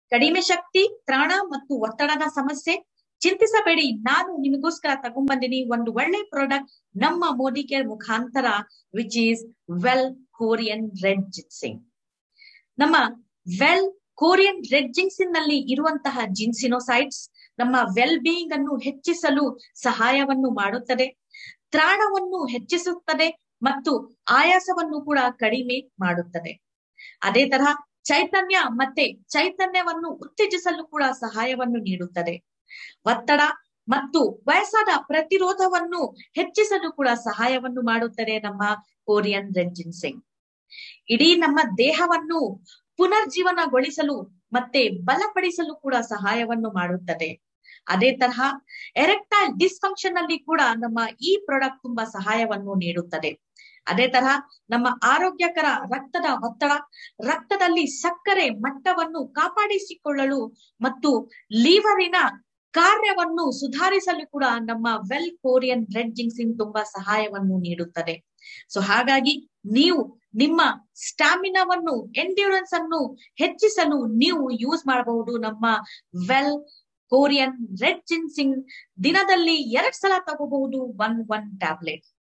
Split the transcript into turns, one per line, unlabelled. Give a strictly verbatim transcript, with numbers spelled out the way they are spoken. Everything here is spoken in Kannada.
ಕಡಿಮೆ ಶಕ್ತಿ, ತ್ರಾಣ ಮತ್ತು ಒತ್ತಡದ ಸಮಸ್ಯೆ ಚಿಂತಿಸಬೇಡಿ, ನಾನು ನಿಮಗೋಸ್ಕರ ತಗೊಂಡ್ಬಂದಿನಿ ಒಂದು ಒಳ್ಳೆ ಪ್ರಾಡಕ್ಟ್ ನಮ್ಮ ಮೋದಿ ಕೇರ್ ಮುಖಾಂತರ, which is well Korean red ginseng. ನಮ್ಮ ವೆಲ್ ಕೊರಿಯನ್ ರೆಡ್ ಜಿನ್ಸೆಂಗ್ ನಲ್ಲಿ ಇರುವಂತಹ ಜಿನ್ಸಿನೋಸೈಡ್ಸ್ ನಮ್ಮ ವೆಲ್ ಬೀಯಿಂಗ್ ಅನ್ನು ಹೆಚ್ಚಿಸಲು ಸಹಾಯವನ್ನು ಮಾಡುತ್ತದೆ, ತ್ರಾಣವನ್ನು ಹೆಚ್ಚಿಸುತ್ತದೆ ಮತ್ತು ಆಯಾಸವನ್ನು ಕೂಡ ಕಡಿಮೆ ಮಾಡುತ್ತದೆ. ಅದೇ ತರಹ ಚೈತನ್ಯ ಮತ್ತೆ ಚೈತನ್ಯವನ್ನು ಉತ್ತೇಜಿಸಲು ಕೂಡ ಸಹಾಯವನ್ನು ನೀಡುತ್ತದೆ. ಒತ್ತಡ ಮತ್ತು ವಯಸ್ಸಾದ ಪ್ರತಿರೋಧವನ್ನು ಹೆಚ್ಚಿಸಲು ಕೂಡ ಸಹಾಯವನ್ನು ಮಾಡುತ್ತದೆ ನಮ್ಮ ಕೊರಿಯನ್ ರೆಡ್ ಜಿನ್ಸೆಂಗ್. ಇಡೀ ನಮ್ಮ ದೇಹವನ್ನು ಪುನರ್ಜೀವನಗೊಳಿಸಲು ಮತ್ತೆ ಬಲಪಡಿಸಲು ಕೂಡ ಸಹಾಯವನ್ನು ಮಾಡುತ್ತದೆ. ಅದೇ ತರಹ ಎರೆಕ್ಟೈಲ್ ಡಿಸ್ಫಂಕ್ಷನ್ ಅಲ್ಲಿ ಕೂಡ ನಮ್ಮ ಈ ಪ್ರಾಡಕ್ಟ್ ತುಂಬಾ ಸಹಾಯವನ್ನು ನೀಡುತ್ತದೆ. ಅದೇ ತರಹ ನಮ್ಮ ಆರೋಗ್ಯಕರ ರಕ್ತದ ಒತ್ತಡ, ರಕ್ತದಲ್ಲಿ ಸಕ್ಕರೆ ಮಟ್ಟವನ್ನು ಕಾಪಾಡಿಸಿಕೊಳ್ಳಲು ಮತ್ತು ಲಿವರಿನ ಕಾರ್ಯವನ್ನು ಸುಧಾರಿಸಲು ಕೂಡ ನಮ್ಮ ವೆಲ್ ಕೊರಿಯನ್ ರೆಡ್ ಜಿನ್ಸೆಂಗ್ ತುಂಬಾ ಸಹಾಯವನ್ನು ನೀಡುತ್ತದೆ. ಸೊ ಹಾಗಾಗಿ ನೀವು ನಿಮ್ಮ ಸ್ಟಾಮಿನಾವನ್ನು, ಎಂಡ್ಯೂರೆನ್ಸ್ ಅನ್ನು ಹೆಚ್ಚಿಸಲು ನೀವು ಯೂಸ್ ಮಾಡಬಹುದು ನಮ್ಮ ವೆಲ್ ಕೊರಿಯನ್ ರೆಡ್ ಜಿನ್ಸೆಂಗ್. ದಿನದಲ್ಲಿ ಎರಡ್ ಸಲ ತಗೋಬಹುದು ಒನ್ ಒನ್ ಟ್ಯಾಬ್ಲೆಟ್.